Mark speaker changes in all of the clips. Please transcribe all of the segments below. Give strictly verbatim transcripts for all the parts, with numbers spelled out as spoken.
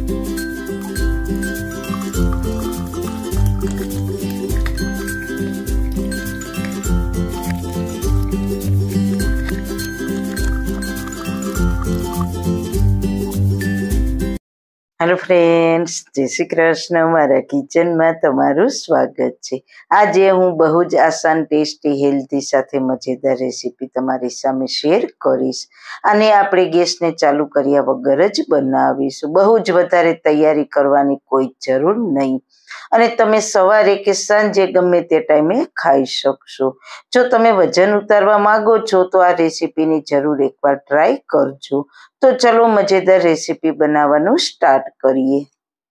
Speaker 1: Hello friends, जय श्री कृष्ण। मारा kitchen में तमारू स्वागत है। आज हूँ बहु ज आसान, टेस्टी, हेल्थी साथे मजेदार रेसिपी तमारी सामे शेर करीश। आने आपणे गैस ने चालू कर्या वगर ज बनावीशुं। बहु ज वधारे तैयारी करवानी कोई जरूर नहीं અને તમે સવારે કે સાંજે ગમે તે ટાઈમે ખાઈ શકશો। જો તમે વજન ઉતારવા માંગો છો તો આ રેસીપીની જરૂર એકવાર ટ્રાય કરજો। તો ચલો મજેદાર રેસીપી બનાવવાનું સ્ટાર્ટ કરીએ।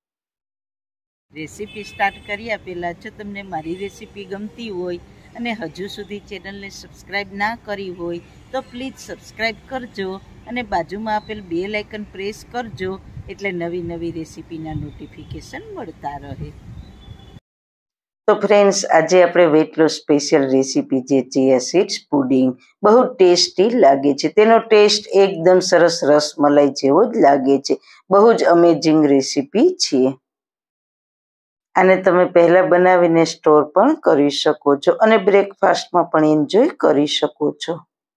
Speaker 1: રેસીપી સ્ટાર્ટ કર્યા પહેલા જો તમને મારી રેસીપી ગમતી હોય અને હજુ સુધી ચેનલને સબસ્ક્રાઇબ ના કરી હોય તો પ્લીઝ સબસ્ક્રાઇબ કરજો અને બાજુમાં આપેલ બેલ આઇકન પ્રેસ કરજો એટલે નવી નવી રેસીપીના નોટિફિકેશન મળતા રહે। तो फ्रेंड्स, आज આપણે વેટ લોસ સ્પેશિયલ રેસીપી જે ચિયા સીડ્સ પુડિંગ બહુ ટેસ્ટી લાગે છે। તેનો ટેસ્ટ એકદમ સરસ રસમલાઈ જેવો જ લાગે છે। બહુ જ અમેઝિંગ રેસીપી છે। આને તમે પહેલા બનાવીને સ્ટોર પણ કરી શકો છો અને બ્રેકફાસ્ટમાં પણ એન્જોય કરી શકો છો।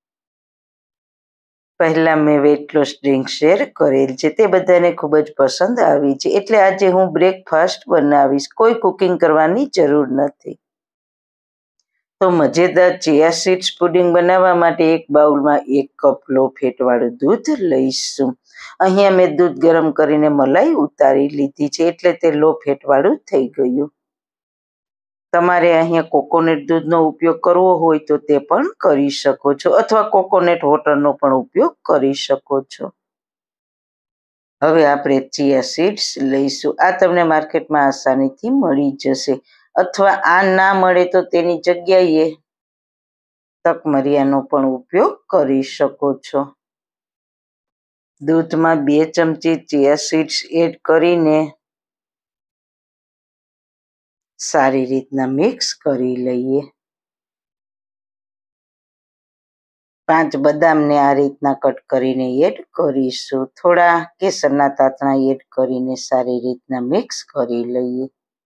Speaker 1: પહેલા મેં વેટ લોસ ડ્રિંક શેર કરેલ છે, તે બધાને ખૂબ જ પસંદ આવી છે, એટલે આજે હું બ્રેકફાસ્ટ બનાવીશ। કોઈ કુકિંગ કરવાની જરૂર નથી। તો મજેદાર ચિયા સીડ્સ પુડિંગ બનાવવા માટે એક બાઉલમાં એક કપ લો ફેટવાળું દૂધ લઈશું। અહીંયા મેં દૂધ ગરમ કરીને મલાઈ ઉતારી લીધી છે, એટલે તે લો ફેટવાળું થઈ ગયું। તમારે અહીંયા કોકોનટ દૂધનો ઉપયોગ કરવો હોય તો તે પણ કરી શકો છો અથવા કોકોનટ વોટરનો પણ ઉપયોગ કરી શકો છો। હવે આપણે ચિયા સીડ્સ લઈશું। આ તમને માર્કેટમાં આસાનીથી મળી જશે અથવા આ ના મળે તો તેની જગ્યાએ તકમરિયાનો પણ ઉપયોગ કરી શકો છો। દૂધમાં બે ચમચી ચિયા સીડ્સ એડ કરીને સારી રીતના મિક્સ કરી લઈએ। પાંચ બદામને આ રીતના કટ કરીને એડ કરીશું। થોડા કેસરના તાતણા એડ કરીને સારી રીતના મિક્સ કરી લઈએ।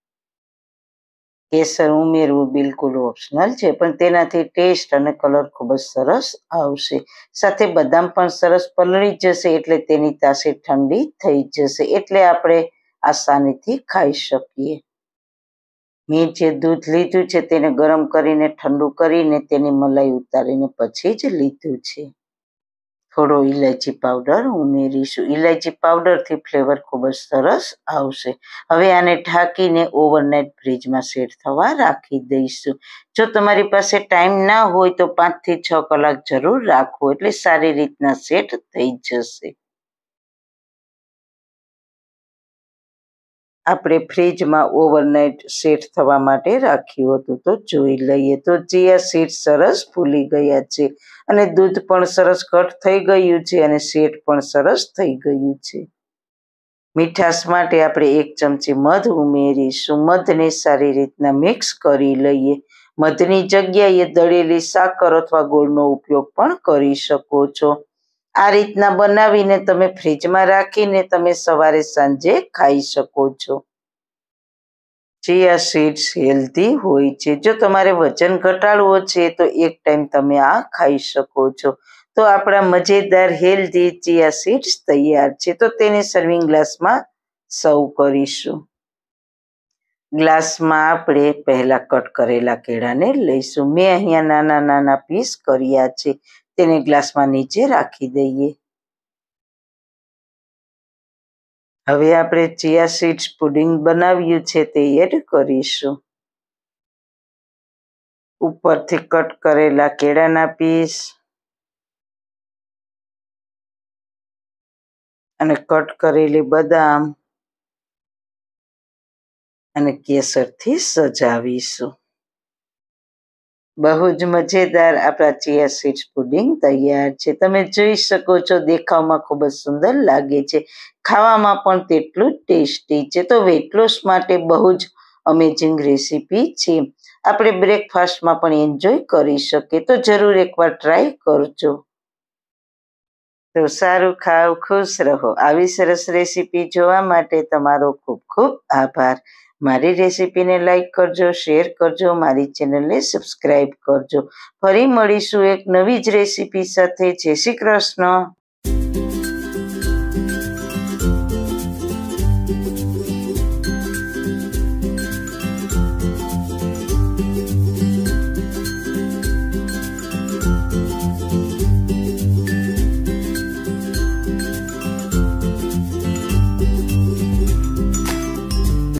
Speaker 1: કેસર ઉમેરવું બિલકુલ ઓપ્શનલ છે, પણ તેનાથી ટેસ્ટ અને કલર ખૂબ જ સરસ આવશે। સાથે બદામ પણ સરસ પલળી જશે એટલે તેની તાસીર ઠંડી થઈ જશે, એટલે આપણે આસાનીથી ખાઈ શકીએ। મેં જે દૂધ લીધું છે તેને ગરમ કરીને ઠંડુ કરીને તેની મલાઈ ઉતારીને પછી જ લીધું છે। થોડો ઇલાયચી પાવડર ઉમેરીશું। ઇલાયચી પાવડરથી ફ્લેવર ખૂબ જ સરસ આવશે। હવે આને ઢાંકીને ઓવરનાઇટ ફ્રીજમાં સેટ થવા રાખી દઈશું। જો તમારી પાસે ટાઈમ ના હોય તો પાંચથી છ કલાક જરૂર રાખવો, એટલે સારી રીતના સેટ થઈ જશે। આપણે ફ્રીજમાં ઓવરનાઇટ સેટ થવા માટે રાખ્યું હતું, તો જોઈ લઈએ તો ચિયા સીડ્સ સરસ ફૂલી ગયા છે અને દૂધ પણ સરસ ઘટ થઈ ગયું છે અને સેટ પણ સરસ થઈ ગયું છે। મીઠાશ માટે આપણે એક ચમચી મધ ઉમેરીશું। મધને સારી રીતના મિક્સ કરી લઈએ। મધની જગ્યાએ દળેલી સાકર અથવા ગોળનો ઉપયોગ પણ કરી શકો છો। આ રીતના બનાવીને તમે ફ્રીજમાં રાખીને તમે સવારે સાંજે ખાઈ શકો છો। ચિયા સીડ્સ હેલ્ધી હોય છે। જો તમારે વજન ઘટાડવો છે તો એક ટાઈમ તમે આ ખાઈ શકો છો। તો આપણા મજેદાર હેલ્ધી ચિયા સીડ્સ તૈયાર છે। તો તેને સર્વિંગ ગ્લાસમાં સર્વ કરીશું। ગ્લાસમાં આપણે પહેલા કટ કરેલા કેળાને લઈશું। મેં અહીંયા નાના નાના પીસ કર્યા છે, તેને ગ્લાસમાં નીચે રાખી દઈએ। હવે આપણે ચિયા સીડ્સ પુડિંગ બનાવ્યું છે તે એડ કરીશું। ઉપરથી કટ કરેલા કેળાના પીસ અને કટ કરેલી બદામ અને કેસરથી સજાવીશું। બહુ જ મજેદાર આપણા ચિયા સીડ્સ પુડિંગ તૈયાર છે। તમે જોઈ શકો છો, દેખાવમાં ખૂબ જ સુંદર લાગે છે, ખાવામાં પણ તેટલું જ ટેસ્ટી છે। તો વેટ લોસ માટે બહુ જ અમેઝિંગ રેસીપી છે। આપણે બ્રેકફાસ્ટમાં પણ એન્જોય કરી શકીએ। તો જરૂર એકવાર ટ્રાય કરજો। તો સારું ખાવ, ખુશ રહો. આવી સરસ રેસીપી જોવા માટે તમારો ખૂબ ખૂબ આભાર. મારી રેસીપીને લાઈક કરજો, શેર કરજો, મારી ચેનલને સબસ્ક્રાઈબ કરજો. ફરી મળીશું એક નવી જ રેસીપી સાથે. જય શ્રી કૃષ્ણ.